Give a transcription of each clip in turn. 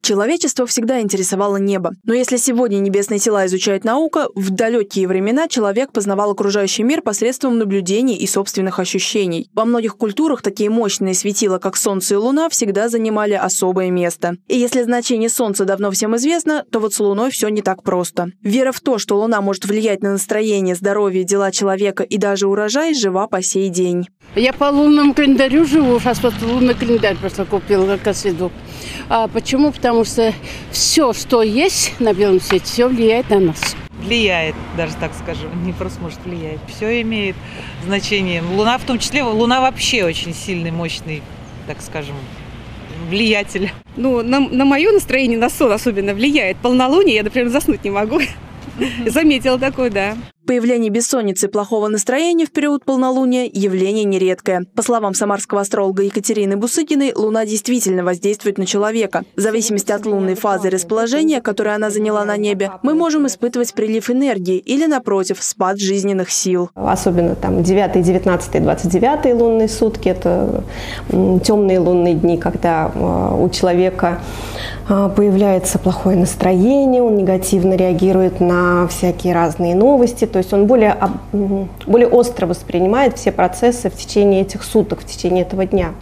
Человечество всегда интересовало небо. Но если сегодня небесные тела изучает наука, в далекие времена человек познавал окружающий мир посредством наблюдений и собственных ощущений. Во многих культурах такие мощные светила, как Солнце и Луна, всегда занимали особое место. И если значение Солнца давно всем известно, то вот с Луной все не так просто. Вера в то, что Луна может влиять на настроение, здоровье, дела человека и даже урожай, жива по сей день. Я по лунному календарю живу, сейчас вот лунный календарь просто купила как следу. Почему? Потому что все, что есть на белом свете, все влияет на нас. Влияет, даже так скажу, не просто может влиять. Все имеет значение. Луна в том числе, Луна вообще очень сильный, мощный, так скажем, влиятель. Ну, на мое настроение, на сон особенно влияет полнолуние. Я, например, заснуть не могу. Заметила такое, да. Появление бессонницы и плохого настроения в период полнолуния – явление нередкое. По словам самарского астролога Екатерины Бусыкиной, Луна действительно воздействует на человека. В зависимости от лунной фазы и расположения, которое она заняла на небе, мы можем испытывать прилив энергии или, напротив, спад жизненных сил. Особенно там 9, 19, 29 лунные сутки – это темные лунные дни, когда у человека появляется плохое настроение, он негативно реагирует на всякие разные новости. То есть он более остро воспринимает все процессы в течение этих суток, в течение этого дня.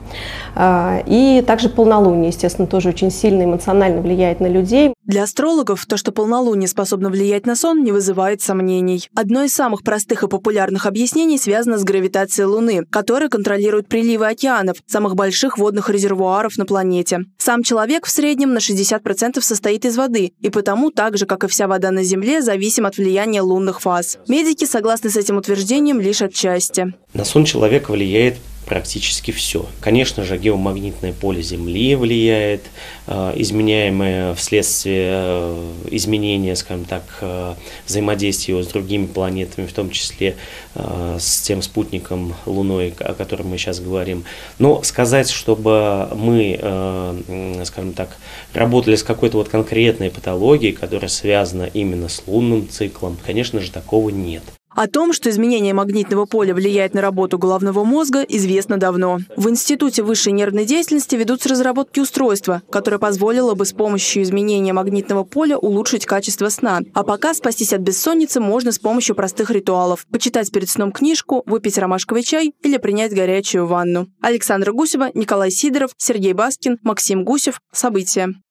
И также полнолуние, естественно, тоже очень сильно эмоционально влияет на людей. Для астрологов то, что полнолуние способно влиять на сон, не вызывает сомнений. Одно из самых простых и популярных объяснений связано с гравитацией Луны, которая контролирует приливы океанов, самых больших водных резервуаров на планете. Сам человек в среднем на 60% состоит из воды, и потому, так же, как и вся вода на Земле, зависим от влияния лунных фаз. Медики согласны с этим утверждением лишь отчасти. На сон человека влияет практически все. Конечно же, геомагнитное поле Земли влияет, изменяемое вследствие изменения, скажем так, взаимодействия с другими планетами, в том числе с тем спутником Луной, о котором мы сейчас говорим. Но сказать, чтобы мы, скажем так, работали с какой-то вот конкретной патологией, которая связана именно с лунным циклом, конечно же, такого нет. О том, что изменение магнитного поля влияет на работу головного мозга, известно давно. В Институте высшей нервной деятельности ведутся разработки устройства, которое позволило бы с помощью изменения магнитного поля улучшить качество сна. А пока спастись от бессонницы можно с помощью простых ритуалов. Почитать перед сном книжку, выпить ромашковый чай или принять горячую ванну. Александра Гусева, Николай Сидоров, Сергей Баскин, Максим Гусев. События.